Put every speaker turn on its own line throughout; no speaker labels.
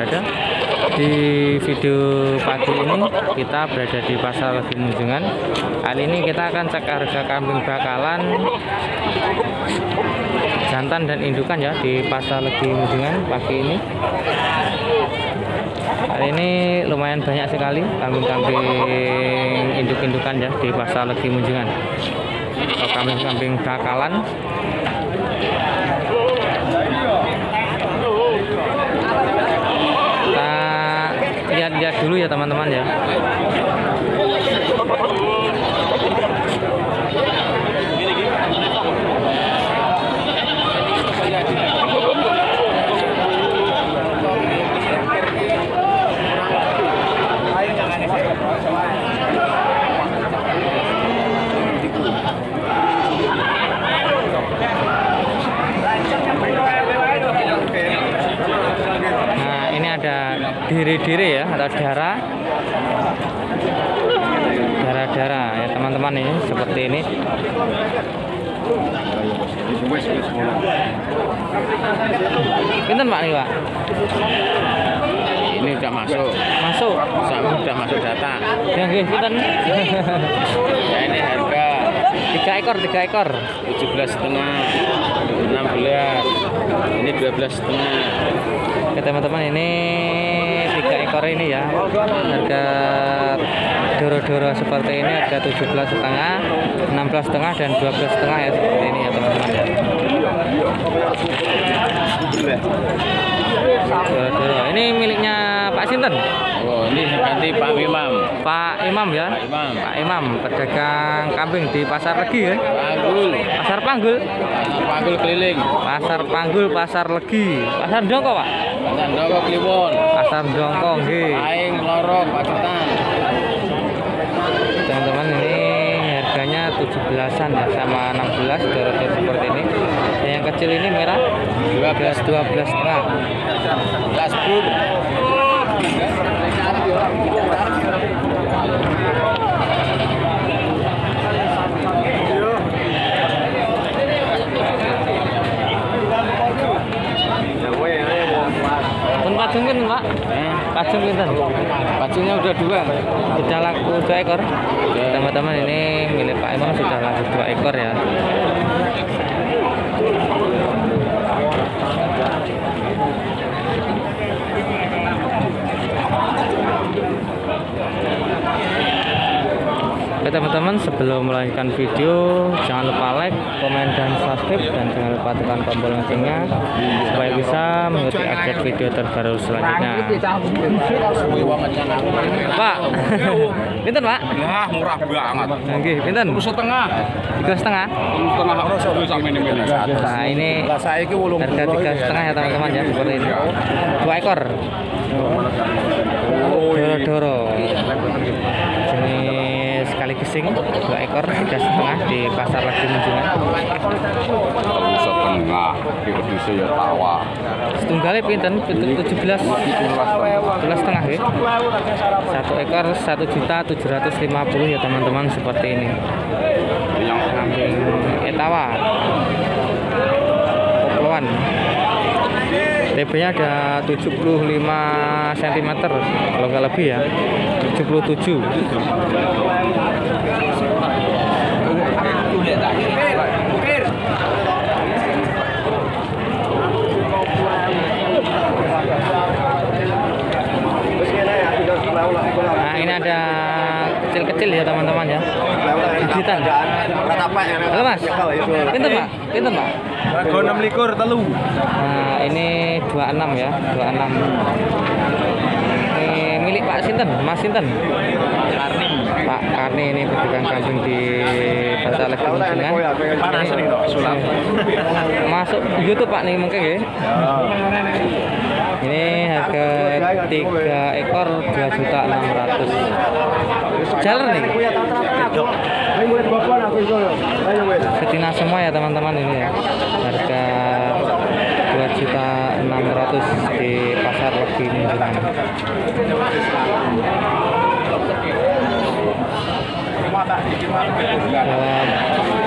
berada. Di video pagi ini kita berada di Pasar Legi Munjungan. Kali ini kita akan cek harga kambing bakalan jantan dan indukan ya di Pasar Legi Munjungan pagi ini. Kali ini lumayan banyak sekali kambing-kambing induk-indukan ya di Pasar Legi Munjungan. Kambing-kambing bakalan. Kita lihat dulu ya teman-teman ya. Diri-diri ya atau darah ya teman-teman, ini seperti ini. Pinten Pak nih Pak?
Ini udah masuk udah masuk data
ya nggih. Pinten?
Ya ini harga
3 ekor
17,5, 16, ini 12,5.
Oke teman-teman, ini 3 ekor ini ya, harga doro-doro seperti ini harga 17,5, 16,5 dan 12,5 ya, seperti ini ya teman-teman ya. Doro-doro ini miliknya Pak Sinten?
Oh, ini ganti Pak Imam.
Pak Imam ya. Pak Imam pedagang kambing di Pasar Legi ya. Pasar Panggul
Keliling.
Pasar Panggul, Pasar Legi, Pasar Jongko Pak.
Pasar Jongko Kliwon.
Pasar Jongko nggih.
Aing Lorok Pacitan.
Teman-teman, ini harganya 17-an ya sama 16 doro-doro seperti ini. Yang kecil ini merah 12,5.
Gas bur.
Pacung kan Pak? Pacung pinten?
Pacungnya udah 2.
Sudah laku 2 ekor. Teman-teman, ini milik Pak Imam sudah laku 2 ekor ya. Oke teman-teman, sebelum melanjutkan video jangan lupa like, komen, dan subscribe, dan jangan lupa tekan tombol loncengnya supaya bisa mengikuti update video terbaru selanjutnya. Pak, pinten Pak?
Nah, murah banget.
Nggih, pinten?
3,5.
3,5. Nah, ini harga 3,5 ya teman-teman ya, seperti ini. 2 ekor. Doro-doro. Jenis kali gesing 2 ekor 3,5 di Pasar Legi Munjungan.
Setengah di ya tawa.
Setunggalnya pinten? 17,5 ya. 1 ekor 1.750.000 ya teman-teman, seperti ini. Yang kambing etawa koploan. TB-nya ada 75 cm kalau nggak lebih ya, 77. Nah, ini ada kecil-kecil ya teman-teman ya. Gigitan. Halo Mas. Pinten Pak? Pinten Pak?
Rego 26 telu.
Nah, ini 26 ya, 26. Ini milik Pak Sinten, Mas Sinten. Pak Karni, ini pedagang kambing di Pasar Legi Munjungan. Masuk YouTube Pak nih mungkin ya. Ini harga 3 ekor 2.600.000. Jalan nih. Betina semua ya teman-teman, ini ya. Harga 2.600.000 di Pasar Legi Munjungan.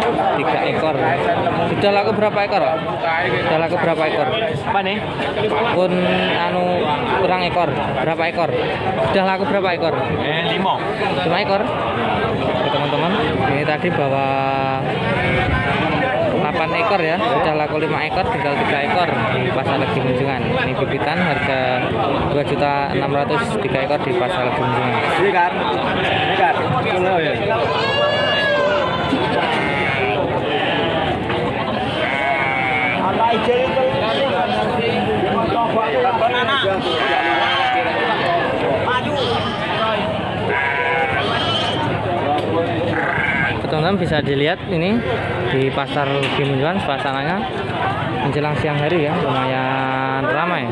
3 ekor. Sudah laku berapa ekor? Sudah laku berapa ekor?
Apa nih?
Pun anu kurang ekor. Berapa ekor? Sudah laku berapa ekor? 5 ekor. Oke, teman-teman, ini tadi bawa 8 ekor ya, sudah laku 5 ekor, tinggal 3 ekor di pasar Legi Munjungan. Ini bibitan harga 2.600.000, 3 ekor di pasar Legi Munjungan.
Ini kan.
Teman-teman bisa dilihat ini di pasar Legi Munjungan suasananya menjelang siang hari ya, lumayan ramai.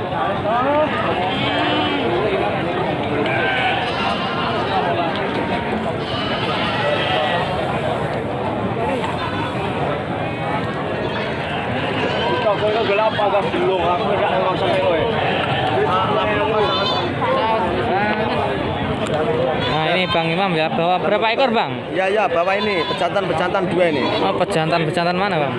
Nah ini Bang Imam ya, bawa berapa ekor Bang?
Ya, bawa ini pejantan 2 ini.
Oh pejantan mana Bang?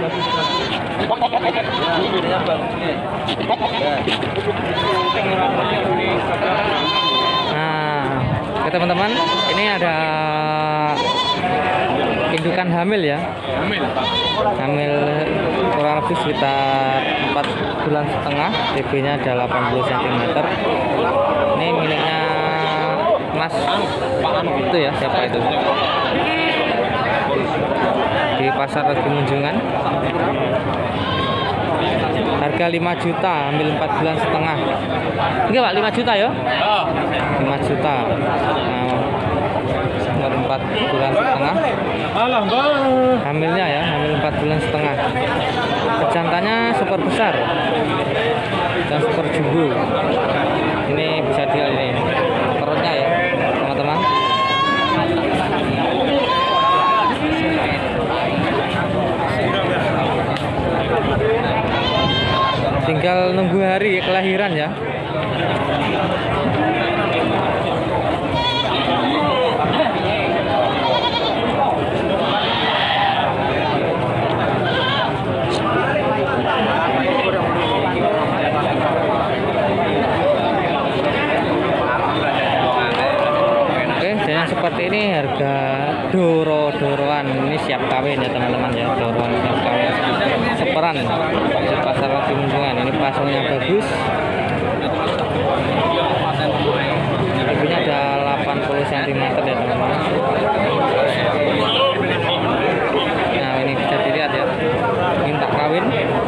Nah oke teman-teman, ini ada indukan hamil ya. Hamil kurang lebih sekitar 4,5 bulan, TB nya ada 80 cm. Ini miliknya Mas itu ya, siapa itu? Di pasar Legi Munjungan. Harga 5 juta, ambil 4,5 bulan. Enggak Pak, 5 juta ya? 5 juta. Nah, 4,5 bulan. Hamilnya ya, hamil 4,5 bulan. Pejantannya super besar dan super jumbo. Ini bisa dilihat ini perutnya ya, teman-teman. Tinggal nunggu hari kelahiran ya. Seperti ini harga doroan, ini siap kawin ya teman-teman ya, doroan siap kawin seperan di pasar Legi Munjungan. Ini pasangnya bagus, tingginya ada 80 cm ya teman-teman. Nah ini bisa dilihat ya, minta kawin.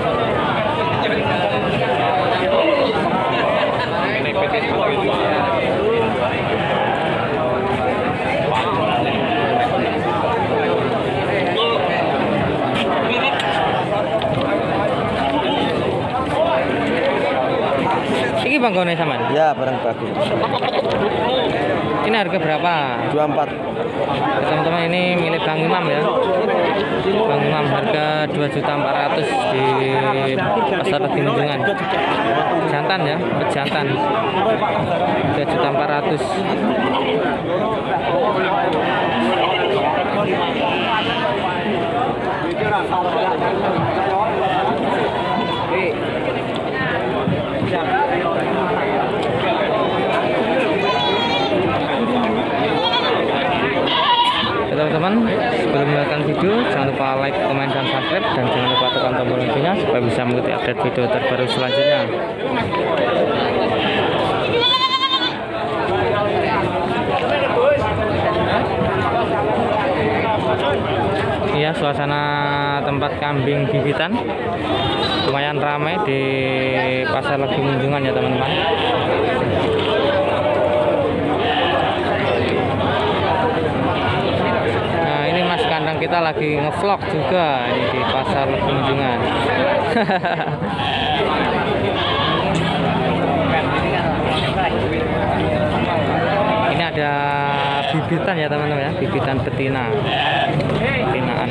Ini Bang Gone saman?
Ya, barang bagus.
Ini harga berapa?
24.
Teman-teman, ini milik Bang Imam ya. Bang Imam harga 2.400.000 di pasar Legi Munjungan. Jantan ya, pejantan. 2.400.000. Teman-teman, sebelum menonton video jangan lupa like, komen, dan subscribe, dan jangan lupa tekan tombol loncengnya supaya bisa mengikuti update video terbaru selanjutnya. Iya, suasana tempat kambing bibitan lumayan ramai di pasar Legi Munjungan ya teman-teman. Kita lagi ngevlog juga ini di pasar Legi Munjungan. Ini ada bibitan ya teman-teman ya, bibitan betina, betinaan.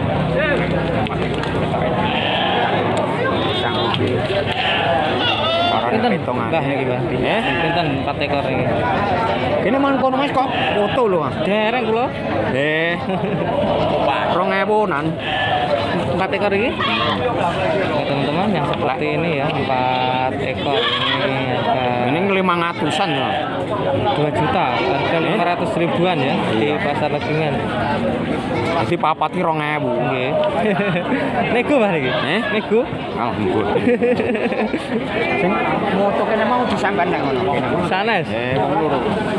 Pinten mbah iki Mbah? Pinten 4 ekor iki.
Ini man kono Mas kok foto lho Mas.
Dereng kula.
2000-an.
4 ekor ini. Nah, teman-teman yang seperti ini ya, 4 ekor ini harga
Ini 500-an ya.
2 juta, harga 500 ribuan ya di pasar Legiman.
Jadi papat ki 2000.
Nggih. Nego Mas iki? Nego.
Alhamdulillah. Sing moto kene mau disamban nang ngono.
Sanes.
Wong loro.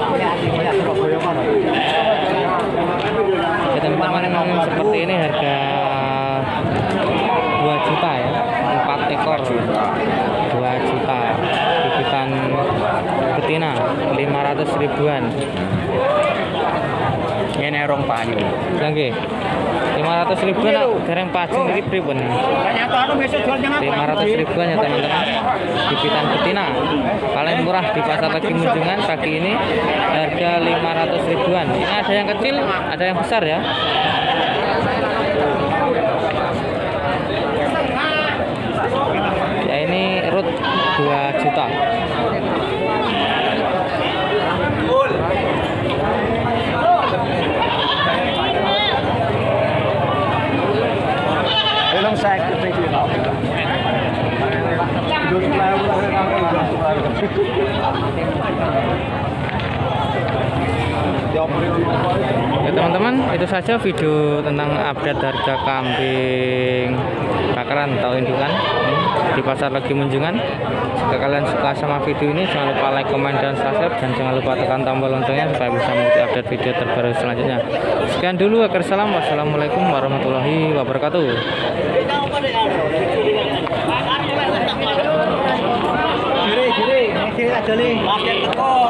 Ya, teman-teman seperti ini harga 2 juta ya, 4 ekor 2 juta, bibitan betina 500 ribuan.
Ngene rong payu.
Nggih. 500 ribuan dereng pajeng iki pripun? 500 ribuan ya teman-teman. Bibitan betina paling murah di pasar Legi Munjungan pagi ini harga 500 ribuan. Ini ada yang kecil, ada yang besar ya. Ya ini root 2 juta.
Belum saya ketik.
Ya teman-teman, itu saja video tentang update harga kambing bakaran atau indukan di pasar Legi Munjungan. Jika kalian suka sama video ini, jangan lupa like, komen, dan subscribe, dan jangan lupa tekan tombol loncengnya supaya bisa mengikuti update video terbaru selanjutnya. Sekian dulu, akhir salam, wassalamualaikum warahmatullahi wabarakatuh.
Kiri, aja nih.